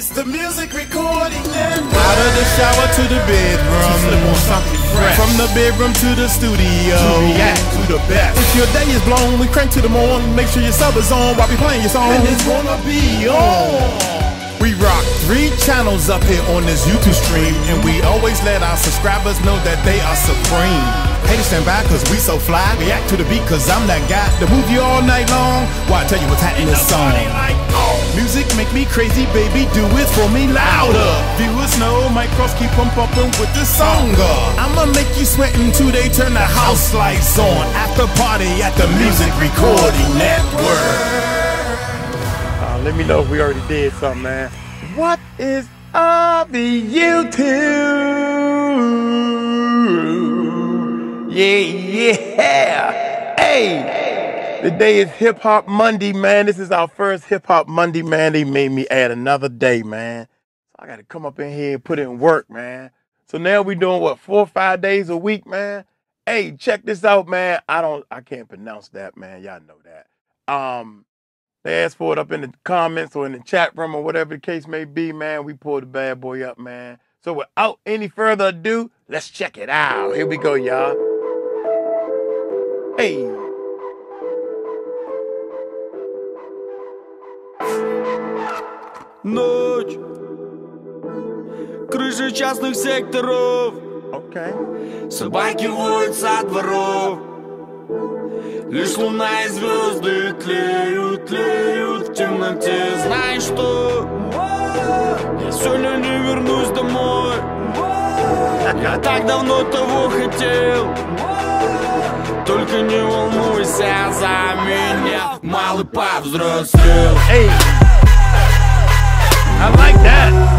It's the music recording network. Out of the shower to the bedroom, slip on something fresh. from the bedroom to the studio, To react to the best. If your day is blown, we crank to the morning. Make sure your sub is on while we playing your song. And it's gonna be on. We rock 3 channels up here on this YouTube stream, and we always let our subscribers know that they are supreme. Haters stand by cause we so fly. React to the beat cause I'm that guy to move you all night long. Why I tell you what's happening in this song. Music make me crazy, baby, do it for me louder. Viewers know my cross keep on pumping with this song. I'ma make you sweat until they turn the house lights on. After party at the Music Recording Network. Let me know if we already did something, man. What is up, YouTube? Yeah. Hey, today is Hip Hop Monday, man. This is our first Hip Hop Monday, man. They made me add another day, man. So I got to come up in here and put in work, man. So now we doing what, 4 or 5 days a week, man. Hey, check this out, man. I can't pronounce that, man. Y'all know that. They asked for it up in the comments or in the chat room or whatever the case may be, man. We pulled the bad boy up, man. So without any further ado, let's check it out. Here we go, y'all. Hey. Ночь, крыши частных секторов, Okay. собаки воют со дворов. Лишь луна и звезды тлеют, тлеют в темноте. Знаешь что? Я сегодня не вернусь домой. Я так давно того хотел. Только не волнуйся за меня, малый повзрослел. Hey. I like that.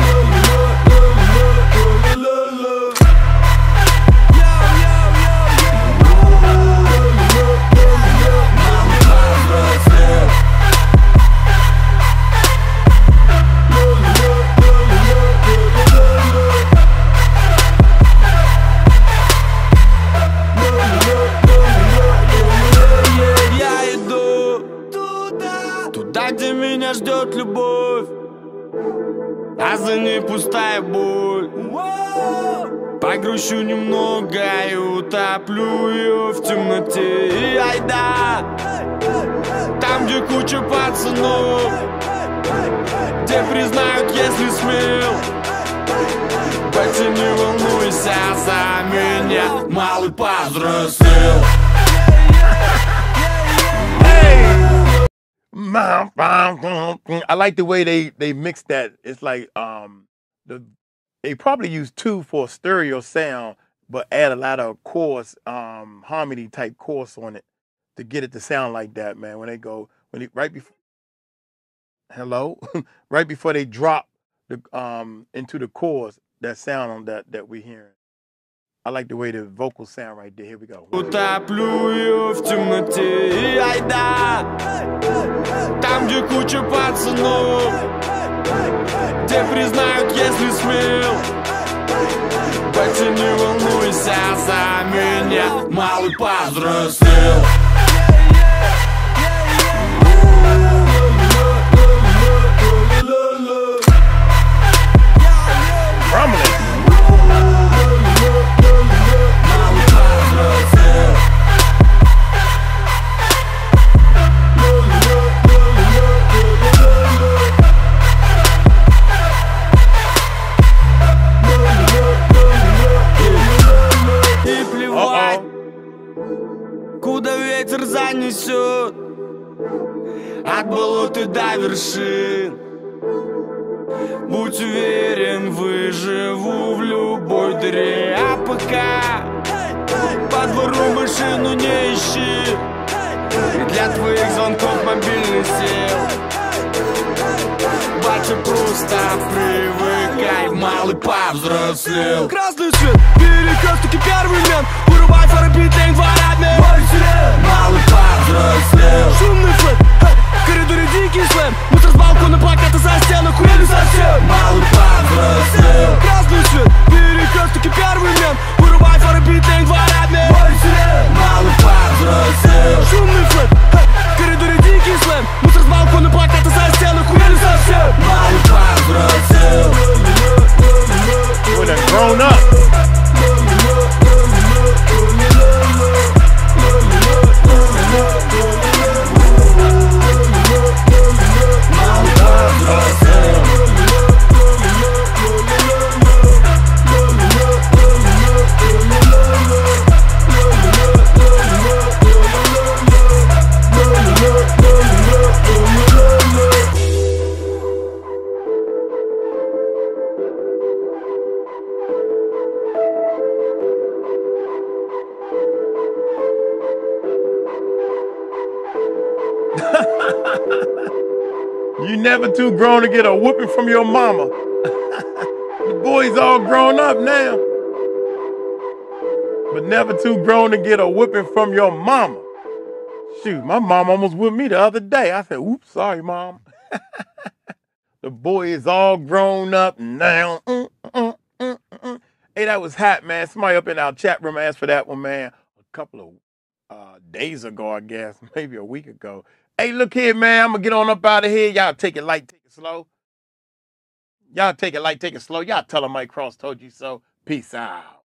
Где меня ждет любовь, а за ней пустая боль. Погрущу немного и утоплю ее в темноте. И айда, там, где куча пацанов, где признают, если смел. Батя, не волнуйся за меня, малый повзрослел. I like the way they mix that. It's like they probably use 2 for stereo sound, but add a lot of chorus, harmony type chorus on it to get it to sound like that, man. When they right before, hello, right before they drop the into the chorus, that sound on that we hearing. I like the way the vocals sound right there. Here we go. Утоплю ее в темноте, и айда, там, где куча пацанов, где признают, если смел. Батя, не волнуйся за меня, малый повзрослел. Куда ветер занесет, от болот и до вершин. Будь уверен, выживу в любой дыре. А пока по двору машину не ищи, и для твоих звонков мобильный сел. Батя, просто привыкай, малый повзрослел. Красный свет, перекресток, таки первый мент. Вырубай фары, битлейн, дворами. Малый повзрослел. Шумный флэт, в коридоре дикий слэм. Мусор с балкона, плакаты за стену, хуяли совсем. Малый повзрослел. Красный свет, перекресток, таки первый мент. Вырубай фары, битлейн, дворами. Малый повзрослел. Шумный флэт, в коридоре дикий слэм. Мусор с балкона, плакаты за стену, хуяли совсем. Малый повзрослел. You never too grown to get a whooping from your mama. The boy's all grown up now. But never too grown to get a whipping from your mama. Shoot, my mom almost whipped me the other day. I said, oops, sorry, Mom. The boy is all grown up now. Hey, that was hot, man. Somebody up in our chat room asked for that one, man. A couple of days ago, I guess. Maybe a week ago. Hey, look here, man. I'm going to get on up out of here. Y'all take it light, take it slow. Y'all take it light, take it slow. Y'all tell them Mike Cross told you so. Peace out.